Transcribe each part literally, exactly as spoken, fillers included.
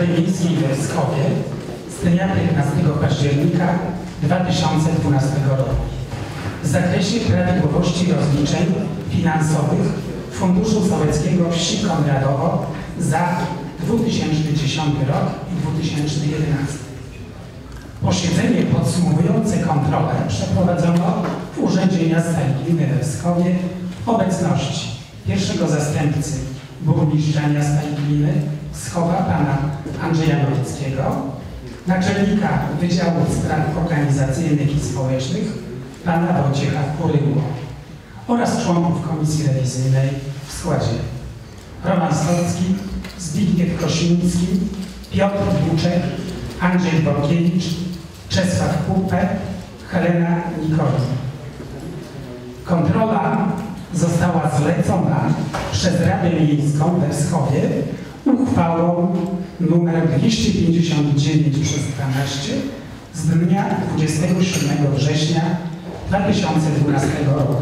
Rady Miejskiej we Wskowie z dnia piętnastego października dwa tysiące dwunastego roku w zakresie prawidłowości rozliczeń finansowych Funduszu Sołeckiego Wsi Konradowo za dwa tysiące dziesiąty rok i dwa tysiące jedenasty. Posiedzenie podsumowujące kontrolę przeprowadzono w Urzędzie Miasta i Gminy we Wskowie w obecności pierwszego zastępcy burmistrza miasta i gminy Wskowa pana Andrzeja Nowickiego, naczelnika Wydziału Spraw Organizacyjnych i Społecznych pana Wojciecha Kuryło oraz członków Komisji Rewizyjnej w składzie Roman Stocki, Zbigniew Kosiński, Piotr Dłuczek, Andrzej Borkiewicz, Czesław Kupę, Helena Nikoli. Kontrola została zlecona przez Radę Miejską we Wskowie uchwałą nr dwieście pięćdziesiąt dziewięć przez dwanaście z dnia dwudziestego siódmego września dwa tysiące dwunastego roku.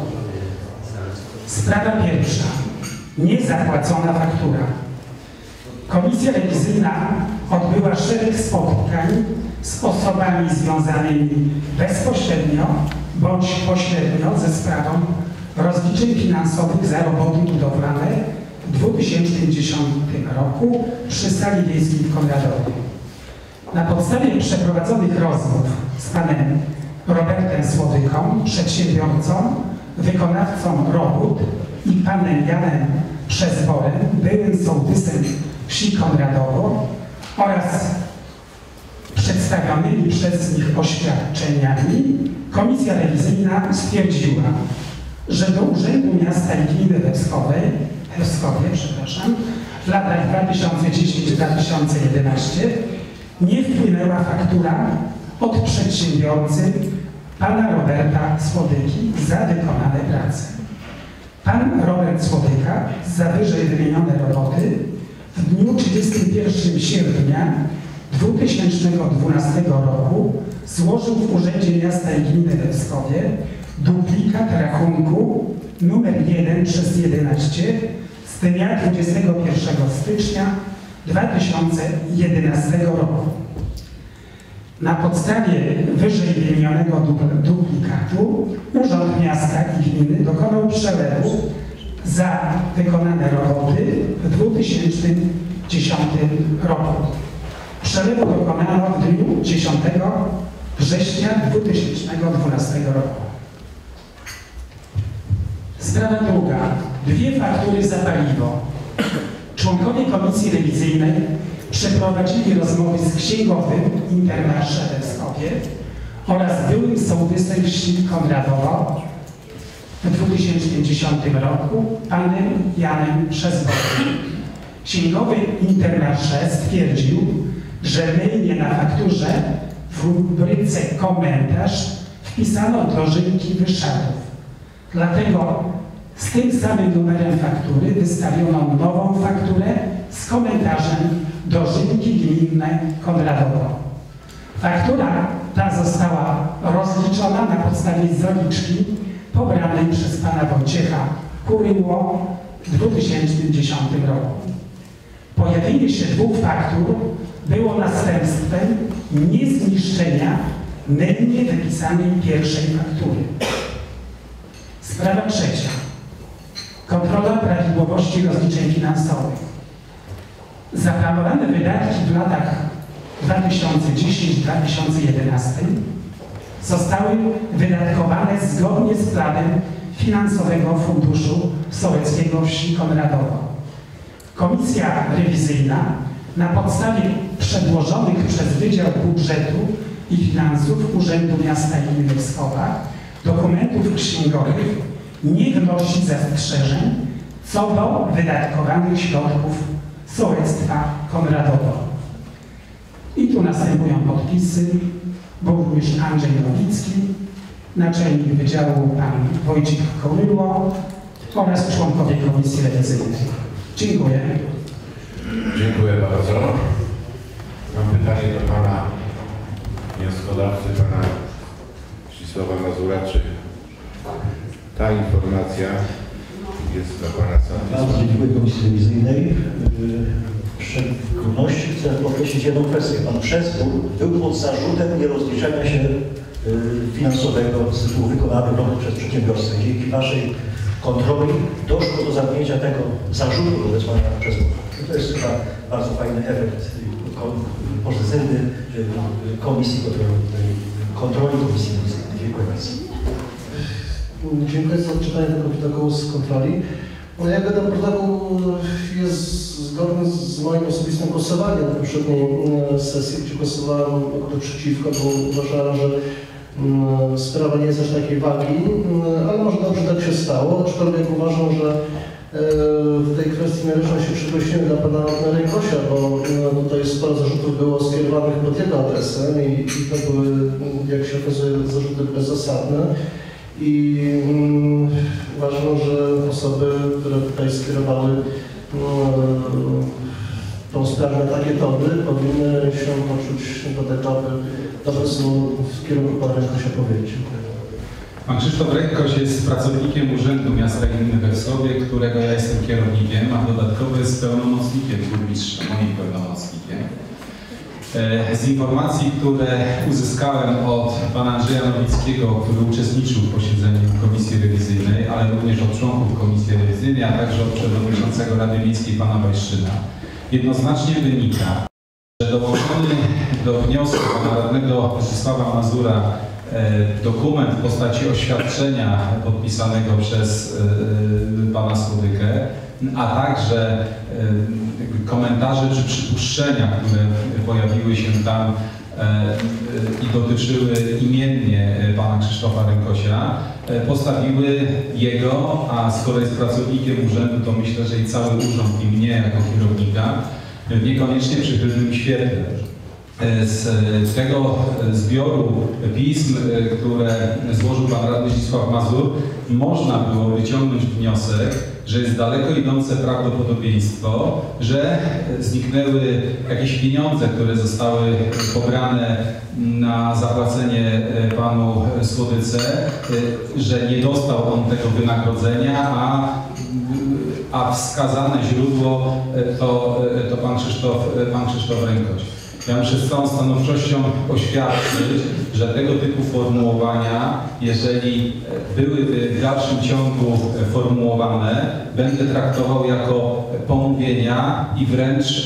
Sprawa pierwsza. Niezapłacona faktura. Komisja rewizyjna odbyła szereg spotkań z osobami związanymi bezpośrednio bądź pośrednio ze sprawą rozliczeń finansowych za roboty budowlane w dwa tysiące dziesiątym roku przy sali wiejskiej w Konradowie. Na podstawie przeprowadzonych rozmów z panem Robertem Słodyką, przedsiębiorcą, wykonawcą robót i panem Janem Przezworem, byłym sołtysem wsi Konradowo oraz przedstawionymi przez nich oświadczeniami, komisja rewizyjna stwierdziła, że do Urzędu Miasta i Gminy we Wskowie, Wskowie, przepraszam, w latach dwa tysiące dziesiątym do dwa tysiące jedenastego nie wpłynęła faktura od przedsiębiorcy pana Roberta Słodyki za wykonane prace. Pan Robert Słodyka za wyżej wymienione roboty w dniu trzydziestego pierwszego sierpnia dwa tysiące dwunastego roku złożył w Urzędzie Miasta i Gminy we Wskowie duplikat rachunku numer jeden przez jedenaście z dnia dwudziestego pierwszego stycznia dwa tysiące jedenastego roku. Na podstawie wyżej wymienionego duplikatu Urząd Miasta i Gminy dokonał przelewu za wykonane roboty w dwa tysiące dziesiątym roku. Przelewu dokonano w dniu dziesiątego września dwa tysiące dwunastego roku. Sprawa druga. Dwie faktury za paliwo. Członkowie Komisji Rewizyjnej przeprowadzili rozmowy z księgowym Intermarché we Wskowie oraz byłym sołtysem wsi Konradowo w dwa tysiące dziesiątym roku panem Janem Przezworem. Księgowy Intermarché stwierdził, że mylnie na fakturze w rubryce komentarz wpisano dożynki Wyszarów. Dlatego z tym samym numerem faktury wystawiono nową fakturę z komentarzem dożynki gminne Konradowo. Faktura ta została rozliczona na podstawie zaliczki pobranej przez pana Wojciecha Kuryło w dwa tysiące dziesiątym roku. Pojawienie się dwóch faktur było następstwem niezniszczenia mylnie wypisanej pierwszej faktury. Sprawa trzecia. Kontrola prawidłowości rozliczeń finansowych. Zaplanowane wydatki w latach dwa tysiące dziesiątym do dwa tysiące jedenastego zostały wydatkowane zgodnie z planem finansowego Funduszu Sołeckiego Wsi Konradowo. Komisja rewizyjna na podstawie przedłożonych przez Wydział Budżetu i Finansów Urzędu Miasta i Gminy Wskowa dokumentów księgowych nie wnosi zastrzeżeń co do wydatkowanych środków sołectwa Konradowo. I tu następują podpisy: burmistrz Andrzej Nowicki, naczelnik Wydziału pan Wojciech Kuryło oraz członkowie Komisji Rewizyjnej. Dziękuję. Dziękuję bardzo. Mam pytanie do pana wnioskodawcy, pana Zdzisława Mazura. Czy ta informacja jest dla pana sądu? Bardzo dziękuję Komisji Rewizyjnej. szczególności chcę podkreślić jedną kwestię. Pan Przezbór był pod zarzutem nierozliczenia się finansowego z tytułu wykonanych robót przez przedsiębiorstwo. Dzięki Waszej kontroli doszło do zamknięcia tego zarzutu wobec Pana Przezbóra. To jest chyba bardzo fajny efekt pozytywny Komisji Kontroli Komisji. Dziękuję bardzo. Dziękuję za odczytanie tego protokołu z kontroli. No jakby ten protokół jest zgodny z moim osobistym głosowaniem na poprzedniej sesji, gdzie głosowałem przeciwko, bo uważałem, że sprawa nie jest aż takiej wagi, ale może dobrze tak się stało, aczkolwiek uważam, że w tej kwestii należą się przeprosiny dla Pana Rękosia, bo tutaj sporo zarzutów było skierowanych pod jego adresem i, i to były, jak się okazuje, zarzuty bezzasadne. I um, uważam, że osoby, które tutaj skierowały um, tą sprawę na takie tory, powinny się poczuć do tej doby, dobre są w kierunku Pana Rękosia powiedzieć. Pan Krzysztof Rękoś jest pracownikiem Urzędu Miasta Gminy Wersłowie, którego ja jestem kierownikiem, a dodatkowo jest pełnomocnikiem burmistrza, moim pełnomocnikiem. Z informacji, które uzyskałem od pana Andrzeja Nowickiego, który uczestniczył w posiedzeniu Komisji Rewizyjnej, ale również od członków Komisji Rewizyjnej, a także od przewodniczącego Rady Miejskiej pana Wajszczyna, jednoznacznie wynika, że dołączony do wniosku pana radnego Zdzisława Mazura dokument w postaci oświadczenia podpisanego przez pana Słodykę, a także komentarze czy przypuszczenia, które pojawiły się tam i dotyczyły imiennie pana Krzysztofa Rękosia, postawiły jego, a skoro jest pracownikiem urzędu, to myślę, że i cały urząd i mnie jako kierownika w niekoniecznie przychylnym świetle. Z tego zbioru pism, które złożył pan radny Zdzisław Mazur, można było wyciągnąć wniosek, że jest daleko idące prawdopodobieństwo, że zniknęły jakieś pieniądze, które zostały pobrane na zapłacenie panu Słodyce, że nie dostał on tego wynagrodzenia, a, a wskazane źródło to, to pan Krzysztof, pan Krzysztof Rękoś. Ja muszę z całą stanowczością oświadczyć, że tego typu formułowania, jeżeli byłyby w dalszym ciągu formułowane, będę traktował jako pomówienia i wręcz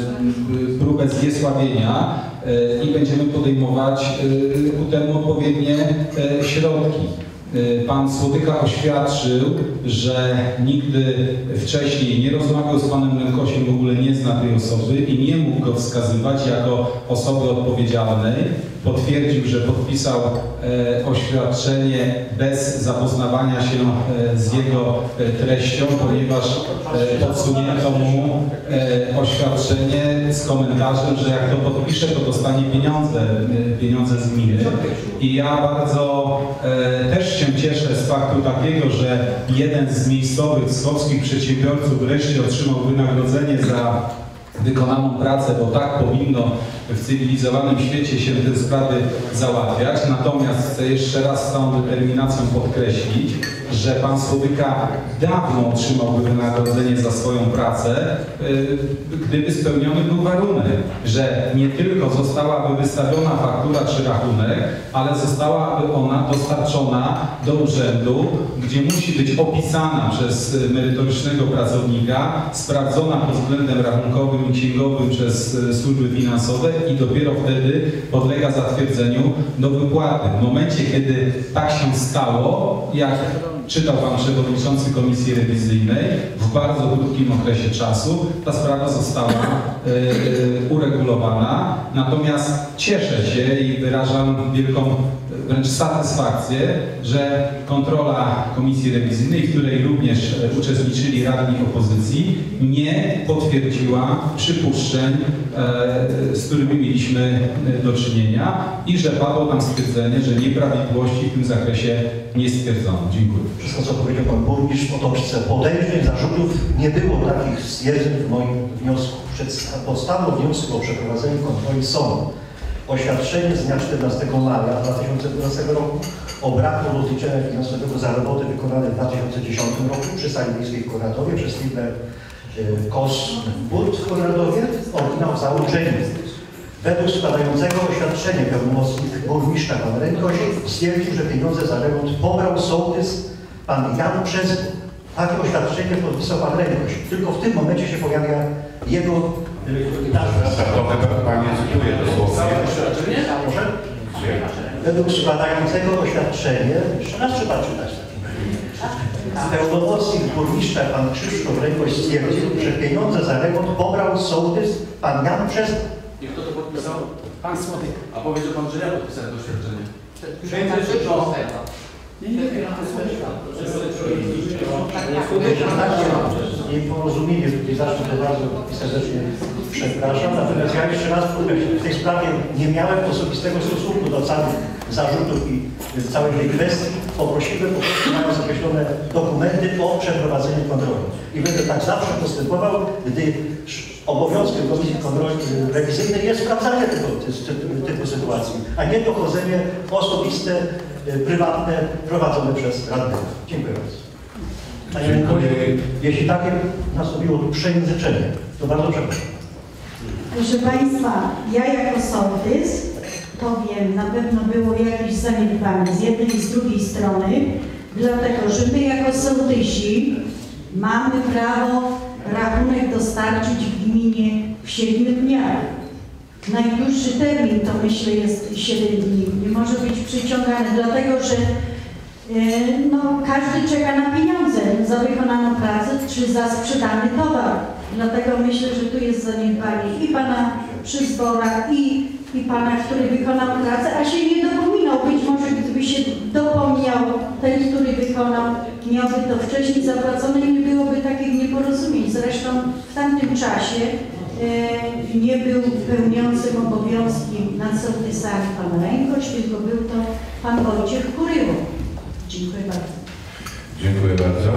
próbę zniesławienia i będziemy podejmować ku temu odpowiednie środki. Pan Słodyka oświadczył, że nigdy wcześniej nie rozmawiał z panem Rękosiem, w ogóle nie zna tej osoby i nie mógł go wskazywać jako osoby odpowiedzialnej. Potwierdził, że podpisał e, oświadczenie bez zapoznawania się e, z jego e, treścią, ponieważ e, podsunięto mu e, oświadczenie z komentarzem, że jak to podpisze, to dostanie pieniądze, e, pieniądze z gminy. I ja bardzo e, też się cieszę z faktu takiego, że jeden z miejscowych wschodzkich przedsiębiorców wreszcie otrzymał wynagrodzenie za wykonaną pracę, bo tak powinno w cywilizowanym świecie się te sprawy załatwiać. Natomiast chcę jeszcze raz z całą determinacją podkreślić, że pan Słodyka dawno otrzymałby wynagrodzenie za swoją pracę, gdyby spełniony był warunek, że nie tylko zostałaby wystawiona faktura czy rachunek, ale zostałaby ona dostarczona do urzędu, gdzie musi być opisana przez merytorycznego pracownika, sprawdzona pod względem rachunkowym i księgowym przez służby finansowe i dopiero wtedy podlega zatwierdzeniu do wypłaty. W momencie, kiedy tak się stało, jak czytał pan przewodniczący Komisji Rewizyjnej, w bardzo krótkim okresie czasu ta sprawa została y, y, uregulowana. Natomiast cieszę się i wyrażam wielką wręcz satysfakcję, że kontrola Komisji Rewizyjnej, w której również uczestniczyli radni opozycji, nie potwierdziła przypuszczeń, e, z którymi mieliśmy do czynienia i że padło tam stwierdzenie, że nieprawidłowości w tym zakresie nie stwierdzono. Dziękuję. Wszystko, co powiedział pan burmistrz w otoczce podejrzeń, zarzutów, nie było takich stwierdzeń w moim wniosku. Przed podstawą wniosku o przeprowadzeniu kontroli są oświadczenie z dnia czternastego maja dwa tysiące dwunastego roku o braku rozliczenia finansowego za roboty wykonane w dwa tysiące dziesiątym roku przy sali miejskiej w Konradowie przez firmę Kos But w Konradowie, oryginał założenia. Według składającego oświadczenie pełnomocnik burmistrza pan Rękosik stwierdził, że pieniądze za remont pobrał sołtys pan Jan Przezbór. Takie oświadczenie podpisał pan Rękosik. Tylko w tym momencie się pojawia jego nazwa. To chyba Pani cytuje dosłownie. Proszę? Według składającego oświadczenie, jeszcze raz trzeba czytać w takim razie. Pełnomocnik burmistrza pan Krzysztof Rękoś stwierdził, że pieniądze za remont pobrał sołtys pan Jan Przezbór. I kto to podpisał? Pan Słodek. A powiedział pan, że ja podpisałem to oświadczenie. Nieporozumienie tutaj zacznę to bardzo serdecznie przepraszam, natomiast ja jeszcze raz powiem, w tej sprawie nie miałem osobistego stosunku do całych zarzutów i całej tej kwestii. Poprosiłem po prostu, mając określone dokumenty o przeprowadzenie kontroli. I będę tak zawsze postępował, gdy obowiązkiem Komisji Kontroli Rewizyjnej jest sprawdzanie tego typu, typu sytuacji, a nie dochodzenie osobiste, prywatne, prowadzone przez radnego. Dziękuję bardzo. Panie Rękosie, jeśli takie nastąpiło przejęzyczenie, to bardzo przepraszam. Proszę Państwa, ja jako sołtys powiem, na pewno było jakieś zaniedbanie z jednej i z drugiej strony, dlatego że my jako sołtysi mamy prawo rachunek dostarczyć w gminie w siedmiu dniach. Najdłuższy termin to myślę jest siedem dni. Nie może być przyciągany, dlatego że e, no, każdy czeka na pieniądze za wykonaną pracę czy za sprzedany towar. Dlatego myślę, że tu jest zaniedbanie i pana Przyzbora i, i pana, który wykonał pracę, a się nie dopominał. Być może gdyby się dopomniał ten, który wykonał, miałby to wcześniej zapłacone i nie byłoby takich nieporozumień. Zresztą w tamtym czasie e, nie był pełniącym obowiązki nad sołtysami pan Rękoś, tylko był to pan Wojciech Kuryło. Dziękuję bardzo. Dziękuję bardzo.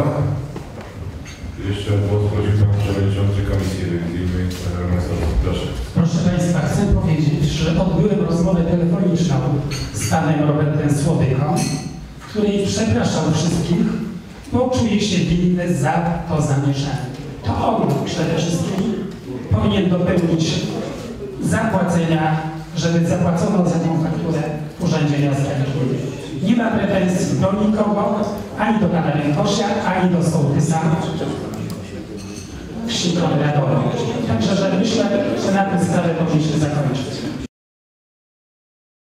Jeszcze głos prosił Pan Przewodniczący Komisji Rewizyjnej. Proszę. Proszę Państwa, chcę powiedzieć, że odbyłem rozmowę telefoniczną z panem Robertem Słodyką, w której przepraszał wszystkich, bo czuje się winny za to zamieszanie. To on przede wszystkim powinien dopełnić zapłacenia, żeby zapłacono za tą fakturę w Urzędzie Miasta Gdyni. Nie ma pretensji do nikogo, ani do pana Rękosia, ani do sołtysa wsi Konradowej. Także że myślę, że na tym sprawę powinniśmy zakończyć.